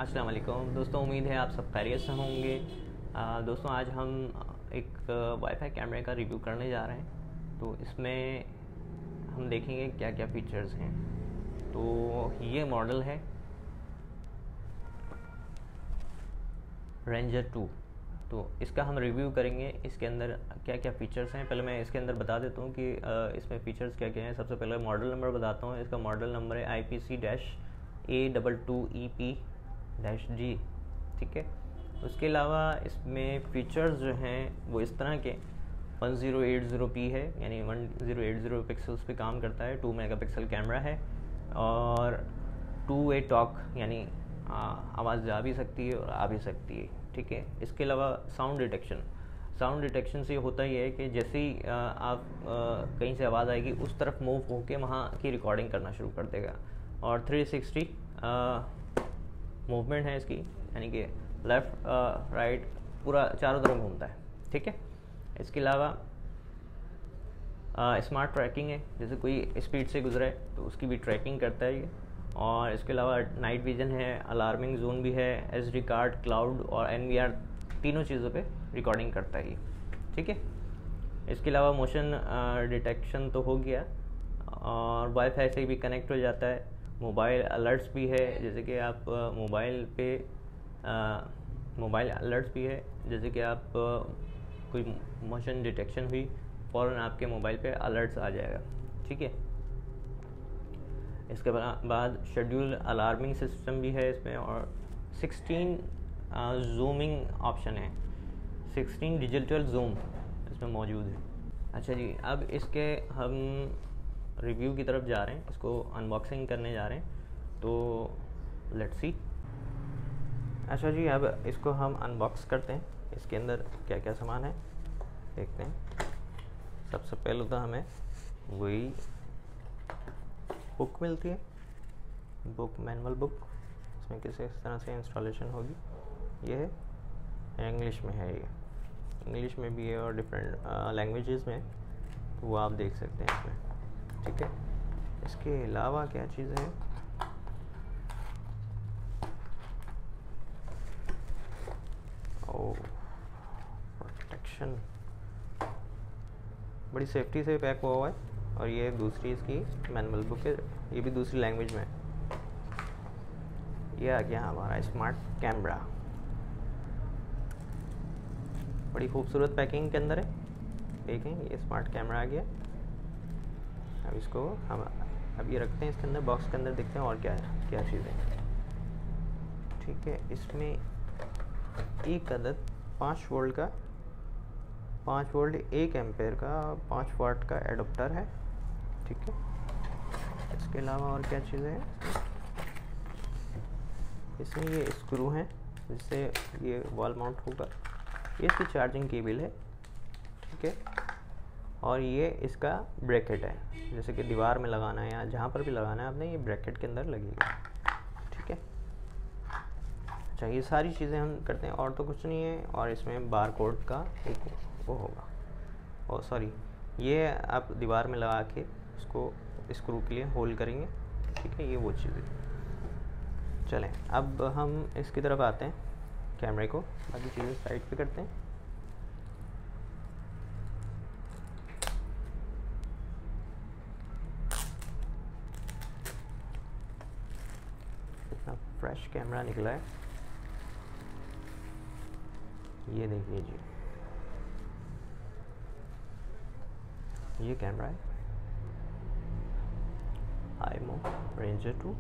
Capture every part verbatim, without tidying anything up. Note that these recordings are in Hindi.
अस्सलाम वालेकुम दोस्तों, उम्मीद है आप सब खैरियत से होंगे। आ, दोस्तों आज हम एक वाईफाई कैमरे का रिव्यू करने जा रहे हैं। तो इसमें हम देखेंगे क्या क्या फ़ीचर्स हैं। तो ये मॉडल है रेंजर टू। तो इसका हम रिव्यू करेंगे, इसके अंदर क्या क्या फ़ीचर्स हैं। पहले मैं इसके अंदर बता देता हूँ कि आ, इसमें फ़ीचर्स क्या क्या हैं। सबसे पहले मॉडल नंबर बताता हूँ। इसका मॉडल नंबर है I P C dash A double two E P dash G. ठीक है। उसके अलावा इसमें फ़ीचर्स जो हैं वो इस तरह के one zero eight zero P है, यानी one zero eight zero pixels पे काम करता है। टू मेगापिक्सल कैमरा है और टू वे टॉक, यानी आवाज़ जा भी सकती है और आ भी सकती है। ठीक है। इसके अलावा साउंड डिटेक्शन साउंड डिटेक्शन से होता ही है कि जैसे ही आ, आप आ, कहीं से आवाज़ आएगी उस तरफ मूव होके वहाँ की रिकॉर्डिंग करना शुरू कर देगा। और थ्री सिक्सटी मूवमेंट है इसकी, यानी कि लेफ़्ट राइट पूरा चारों तरफ घूमता है। ठीक है। इसके अलावा स्मार्ट ट्रैकिंग है, जैसे कोई स्पीड से गुजरे तो उसकी भी ट्रैकिंग करता है ये। और इसके अलावा नाइट विजन है, अलार्मिंग जोन भी है, एसडी कार्ड, क्लाउड और एनवीआर तीनों चीज़ों पे रिकॉर्डिंग करता है ये। ठीक है। इसके अलावा मोशन डिटेक्शन तो हो गया और वाईफाई से भी कनेक्ट हो जाता है। मोबाइल अलर्ट्स भी है, जैसे कि आप मोबाइल पे मोबाइल अलर्ट्स भी है, जैसे कि आप आ, कोई मोशन डिटेक्शन हुई फ़ौरन आपके मोबाइल पे अलर्ट्स आ जाएगा। ठीक है। इसके बाद शेड्यूल अलार्मिंग सिस्टम भी है इसमें और सिक्सटीन जूमिंग ऑप्शन है, सिक्सटीन डिजिटल जूम इसमें मौजूद है। अच्छा जी, अब इसके हम रिव्यू की तरफ जा रहे हैं, इसको अनबॉक्सिंग करने जा रहे हैं। तो लेट्स सी। अच्छा जी, अब इसको हम अनबॉक्स करते हैं। इसके अंदर क्या क्या सामान है देखते हैं। सबसे पहले तो हमें वही बुक मिलती है, बुक मैनुअल बुक। इसमें किस तरह से इंस्टॉलेशन होगी, ये है इंग्लिश में है, ये इंग्लिश में भी है और डिफरेंट लैंग्वेजेस में, तो वो आप देख सकते हैं इसमें। ठीक है। इसके अलावा क्या चीज़ है, ओ प्रोटेक्शन, बड़ी सेफ्टी से पैक हुआ हुआ है। और ये दूसरी इसकी मैनुअल बुक है, ये भी दूसरी लैंग्वेज में है। ये आ गया हमारा स्मार्ट कैमरा, बड़ी खूबसूरत पैकिंग के अंदर है। देखें, ये स्मार्ट कैमरा आ गया। अब इसको हम अब ये रखते हैं इसके अंदर, बॉक्स के अंदर देखते हैं और क्या है, क्या चीज़ें। ठीक है। इसमें एक अदद पाँच वोल्ट का पाँच वोल्ट एक एम्पेयर का पाँच वाट का एडाप्टर है। ठीक है। इसके अलावा और क्या चीज़ें हैं, इसमें ये स्क्रू हैं जिससे ये वॉल माउंट होगा। ये इसकी चार्जिंग केबल है। ठीक है। और ये इसका ब्रैकेट है, जैसे कि दीवार में लगाना है या जहाँ पर भी लगाना है आपने, ये ब्रैकेट के अंदर लगेगा। ठीक है। अच्छा, ये सारी चीज़ें हम करते हैं और तो कुछ नहीं है। और इसमें बार कोड का एक वो होगा, और सॉरी, ये आप दीवार में लगा के इसको स्क्रू के लिए होल्ड करेंगे। ठीक है। ये वो चीज़ें। चलें, अब हम इसकी तरफ आते हैं, कैमरे को बाकी चीज़ें साइड पे करते हैं। इतना फ्रेश कैमरा निकला है, ये देखिए जी, ये कैमरा है आईमो रेंजर टू।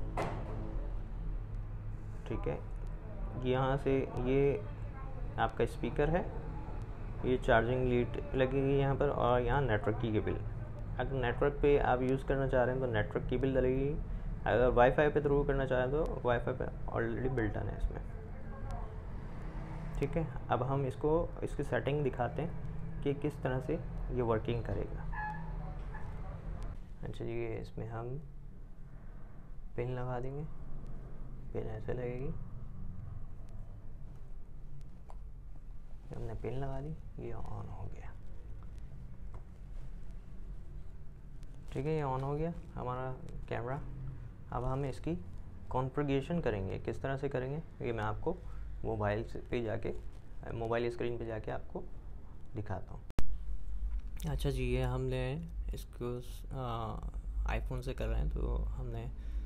ठीक है। यहाँ से ये आपका स्पीकर है, ये चार्जिंग लीड लगेगी यहाँ पर, और यहाँ नेटवर्क की केबल। अगर नेटवर्क पे आप यूज़ करना चाह रहे हैं तो नेटवर्क केबल डलेगी, अगर वाईफाई पे थ्रू करना चाहें तो वाईफाई पे ऑलरेडी बिल्ट इन है इसमें। ठीक है। अब हम इसको इसकी सेटिंग दिखाते हैं कि किस तरह से ये वर्किंग करेगा। अच्छा जी, इसमें हम पिन लगा देंगे, पिन ऐसे लगेगी, हमने पिन लगा दी, ये ऑन हो गया। ठीक है, ये ऑन हो गया हमारा कैमरा। अब हम इसकी कॉन्फ़िगरेशन करेंगे, किस तरह से करेंगे ये मैं आपको मोबाइल पे जाके मोबाइल स्क्रीन पे जाके आपको दिखाता हूँ। अच्छा जी, ये हमने इसको आईफोन से कर रहे हैं, तो हमने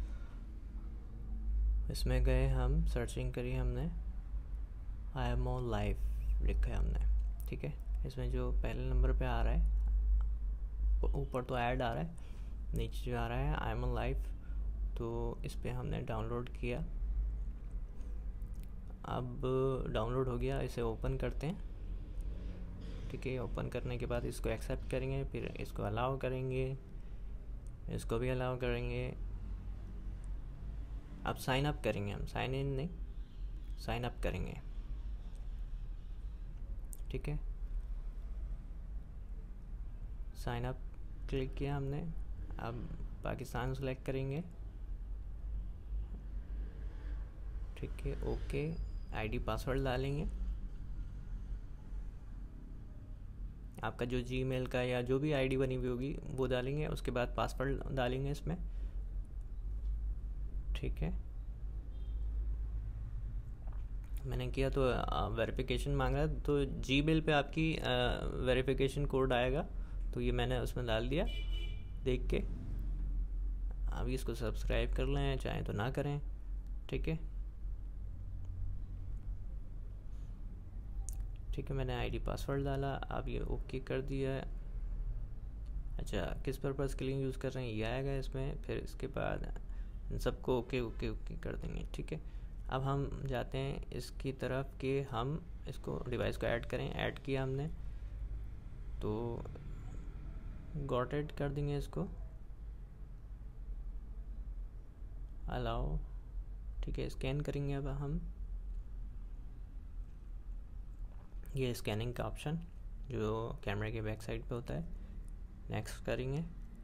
इसमें गए, हम सर्चिंग करी, हमने आई एम ऑन लाइव लिखा है हमने, ठीक है। इसमें जो पहले नंबर पे आ रहा है, ऊपर तो ऐड आ रहा है, नीचे जो आ रहा है आई एम ऑन लाइव, तो इस पर हमने डाउनलोड किया। अब डाउनलोड हो गया, इसे ओपन करते हैं, ठीक है। ओपन करने के बाद इसको एक्सेप्ट करेंगे, फिर इसको अलाउ करेंगे, इसको भी अलाउ करेंगे। अब साइन अप करेंगे, हम साइन इन नहीं, साइन अप करेंगे, ठीक है। साइन अप क्लिक किया हमने। अब पाकिस्तान सेलेक्ट करेंगे, ठीक है। ओके, आईडी पासवर्ड डालेंगे, आपका जो जीमेल का या जो भी आईडी बनी हुई होगी वो डालेंगे। उसके बाद पासवर्ड डालेंगे इसमें, ठीक है। मैंने किया तो वेरिफिकेशन मांग रहा है, तो जीमेल पे आपकी वेरिफिकेशन कोड आएगा, तो ये मैंने उसमें डाल दिया देख के। अभी इसको सब्सक्राइब कर लें, चाहे तो ना करें, ठीक है। ठीक है, मैंने आईडी पासवर्ड डाला, अब ये ओके कर दिया। अच्छा, किस पर्पज़ के लिए यूज़ कर रहे हैं ये आएगा इसमें, फिर इसके बाद इन सबको ओके ओके ओके कर देंगे, ठीक है। अब हम जाते हैं इसकी तरफ कि हम इसको डिवाइस को ऐड करें। ऐड किया हमने, तो गॉट ऐड कर देंगे इसको, अलाउ, ठीक है। स्कैन करेंगे अब हम, ये स्कैनिंग का ऑप्शन जो कैमरे के बैक साइड पे होता है, नेक्स्ट करेंगे।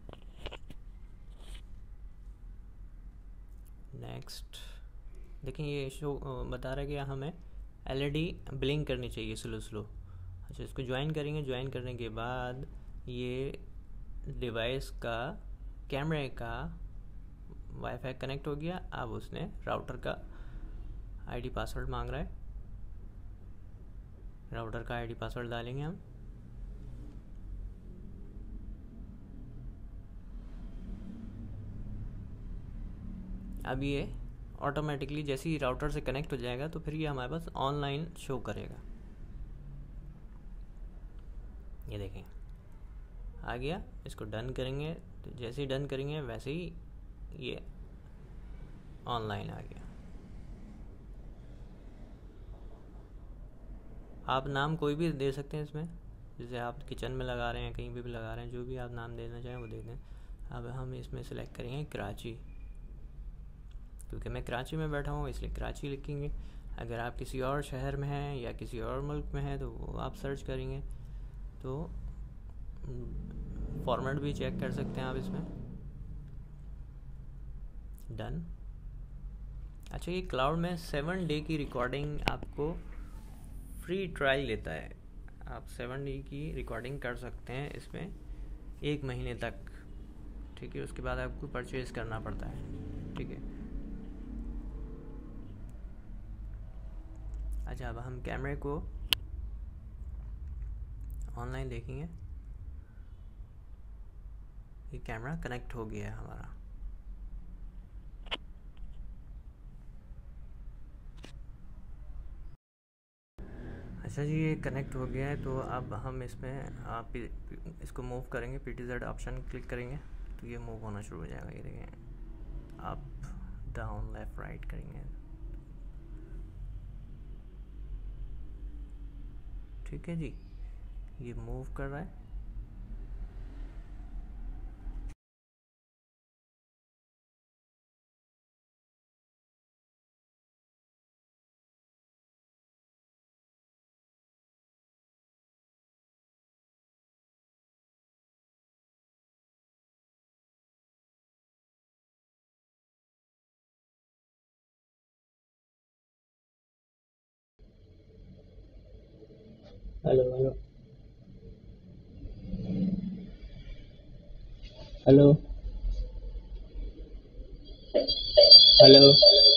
नेक्स्ट, देखिए ये शो बता रहा है कि हमें एलईडी ब्लिंक करनी चाहिए स्लो स्लो। अच्छा, इसको ज्वाइन करेंगे। ज्वाइन करने के बाद ये डिवाइस का कैमरे का वाईफाई कनेक्ट हो गया। अब उसने राउटर का आईडी पासवर्ड मांग रहा है, राउटर का आईडी पासवर्ड डालेंगे हम। अब ये ऑटोमेटिकली जैसे ही राउटर से कनेक्ट हो जाएगा तो फिर ये हमारे पास ऑनलाइन शो करेगा। ये देखें आ गया, इसको डन करेंगे, तो जैसे ही डन करेंगे वैसे ही ये ऑनलाइन आ गया। आप नाम कोई भी दे सकते हैं इसमें, जैसे आप किचन में लगा रहे हैं, कहीं पे भी लगा रहे हैं, जो भी आप नाम देना चाहें वो दे दें। अब हम इसमें सेलेक्ट करेंगे कराची, क्योंकि मैं कराची में बैठा हूँ इसलिए कराची लिखेंगे। अगर आप किसी और शहर में हैं या किसी और मुल्क में हैं तो वो आप सर्च करेंगे, तो फॉर्मेट भी चेक कर सकते हैं आप इसमें। डन। अच्छा, ये क्लाउड में सेवन डे की रिकॉर्डिंग आपको फ्री ट्रायल लेता है, आप सेवन डे की रिकॉर्डिंग कर सकते हैं इसमें एक महीने तक, ठीक है। उसके बाद आपको परचेज़ करना पड़ता है, ठीक है। अच्छा, अब हम कैमरे को ऑनलाइन देखेंगे। ये कैमरा कनेक्ट हो गया है हमारा। अच्छा जी, ये कनेक्ट हो गया है, तो अब हम इसमें आप इसको मूव करेंगे, P T Z option click करेंगे तो ये मूव होना शुरू हो जाएगा। ये देखें, अप डाउन लेफ़्ट राइट करेंगे, ठीक है जी। ये मूव कर रहा है। Hello hello hello hello.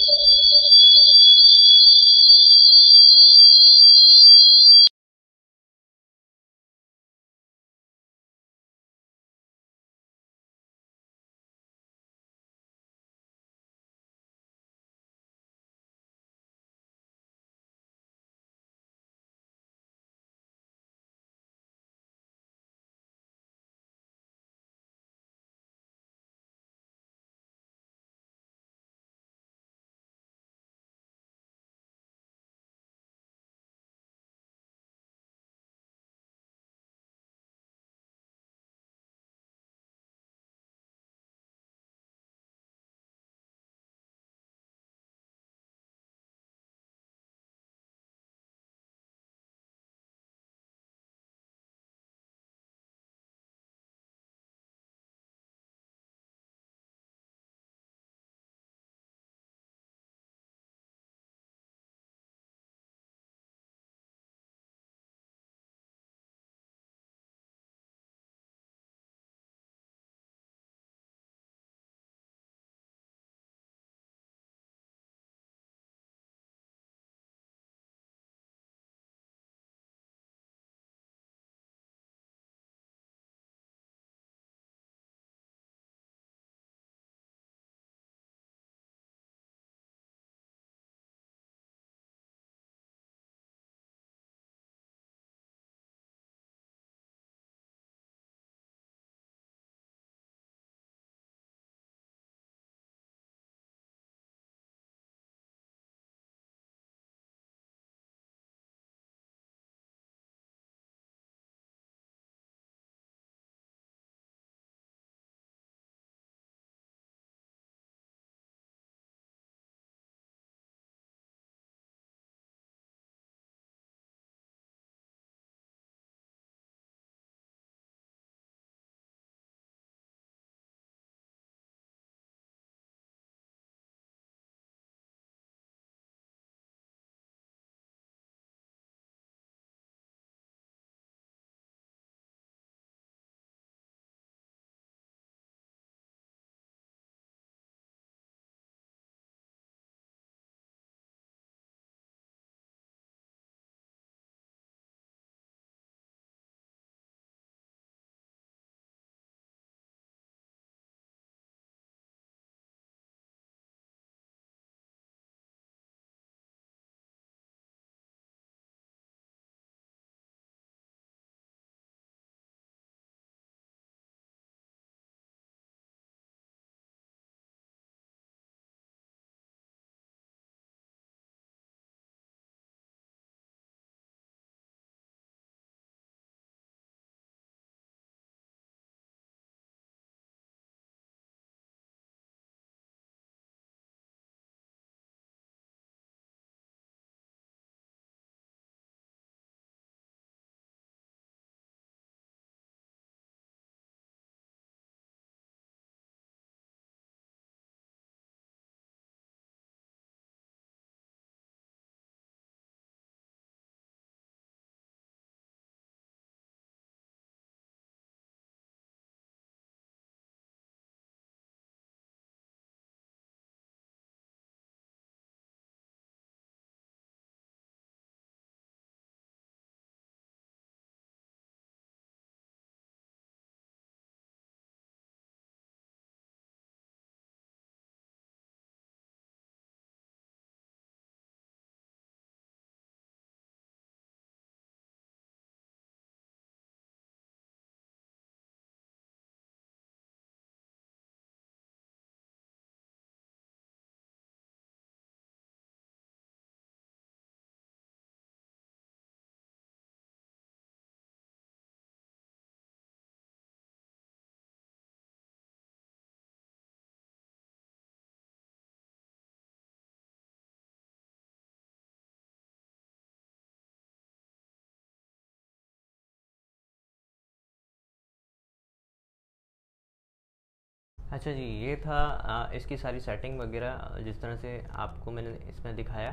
अच्छा जी, ये था आ, इसकी सारी सेटिंग वगैरह जिस तरह से आपको मैंने इसमें दिखाया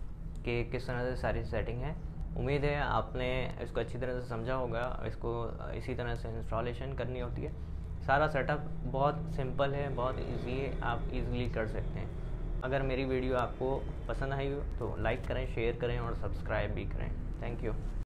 कि किस तरह से सारी सेटिंग है। उम्मीद है आपने इसको अच्छी तरह से समझा होगा। इसको इसी तरह से इंस्टॉलेशन करनी होती है। सारा सेटअप बहुत सिंपल है, बहुत इजी है, आप इजीली कर सकते हैं। अगर मेरी वीडियो आपको पसंद आई हो तो लाइक करें, शेयर करें और सब्सक्राइब भी करें। Thank you.